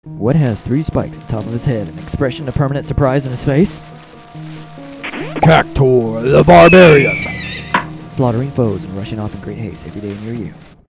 What has 3 spikes on top of his head and an expression of permanent surprise on his face? Cactuar, the Barbarian! Slaughtering foes and rushing off in great haste every day near you.